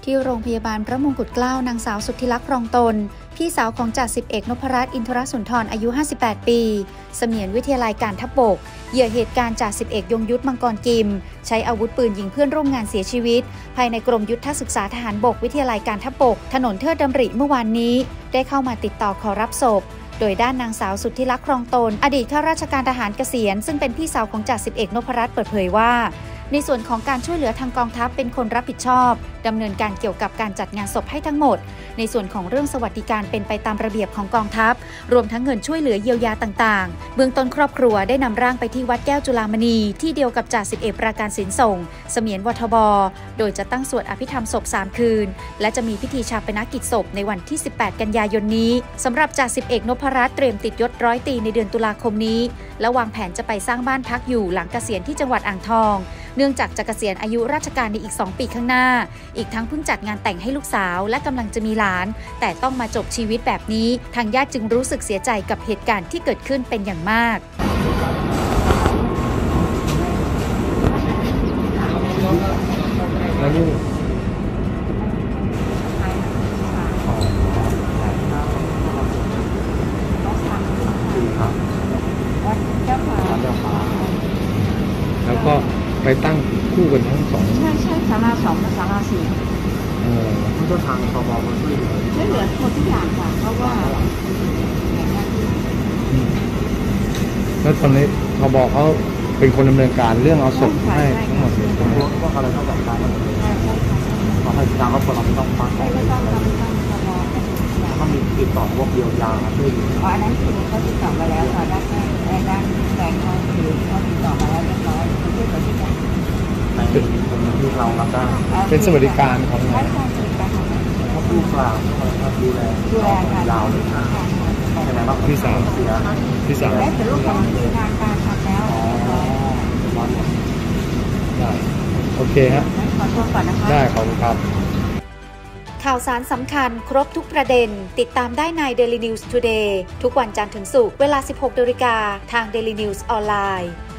ที่โรงพยาบาลพระมงกุฎเกล้านางสาวสุทธิลักษณ์ครองตนพี่สาวของจ่าสิบเอกนพรัตน์อินทรสุนทรอายุ58ปีเสมียนวิทยาลัยการทัพบกเหยื่อเหตุการณ์จ่าสิบเอกยงยุทธมังกรกิมใช้อาวุธปืนยิงเพื่อนร่วมงานเสียชีวิตภายในกรมยุทธศึกษาทหารบกวิทยาลัยการทัพบกถนนเทิดดำริเมื่อวานนี้ได้เข้ามาติดต่อขอรับศพโดยด้านนางสาวสุทธิลักษณ์ครองตนอดีตข้าราชการทหารเกษียณซึ่งเป็นพี่สาวของจ่าสิบเอกนพรัตน์เปิดเผยว่าในส่วนของการช่วยเหลือทางกองทัพเป็นคนรับผิดชอบดำเนินการเกี่ยวกับการจัดงานศพให้ทั้งหมดในส่วนของเรื่องสวัสดิการเป็นไปตามระเบียบของกองทัพรวมทั้งเงินช่วยเหลือเยียวยาต่างๆเบื้องต้นครอบครัวได้นำร่างไปที่วัดแก้วจุฬามณีที่เดียวกับจ่าสิบเอกปราการสินส่งเสมียนวทบโดยจะตั้งสวดอภิธรรมศพ3คืนและจะมีพิธีชาปนกิจศพในวันที่18กันยายนนี้สำหรับจ่าสิบเอกนพรัตน์เตรียมติดยศร้อยตรีในเดือนตุลาคมนี้และวางแผนจะไปสร้างบ้านพักอยู่หลังเกษียณที่จังหวัดอ่างทองเนื่องจากจะเกษียณอายุราชการในอีก2ปีข้างหน้าอีกทั้งเพิ่งจัดงานแต่งให้ลูกสาวและกำลังจะมีหลานแต่ต้องมาจบชีวิตแบบนี้ทางญาติจึงรู้สึกเสียใจกับเหตุการณ์ที่เกิดขึ้นเป็นอย่างมากแล้วก็ไปตั้งคู่กันทั้งสองใช่ศาลา2และศาลา4 ผู้เชี่ยวชาญทบมาช่วยเหลือหมดทุกอย่างค่ะเพราะว่าแล้วตอนนี้ทบเขาเป็นคนดำเนินการเรื่องเอาศพให้ทั้งหมดผมรู้ว่าอะไรต้องจัดการเราให้ทางครอบครัวเราไม่ต้องฟังไม่ต้องเขามีติดต่อพวกเยียวยาด้วยอันนั้นคือเขาติดต่อมาแล้วค่ะด้านแฟนเขาติดต่อมาแล้วเรียบร้อยเขาช่วยเหลือทุกอย่างเป็นที่เรารับได้เป็นสวัสดิการของเราถ้าผู้กลางดูแลยาวเลยนะใช่ไหมครับพี่สาวและแต่ลูกของมีงานการทำแล้วได้โอเคฮะขอตัวก่อนนะคะได้ขอบคุณครับข่าวสารสำคัญครบทุกประเด็นติดตามได้ใน Daily News Today ทุกวันจันทร์ถึงศุกร์เวลา 16 นาฬิกาทาง Daily News ออนไลน์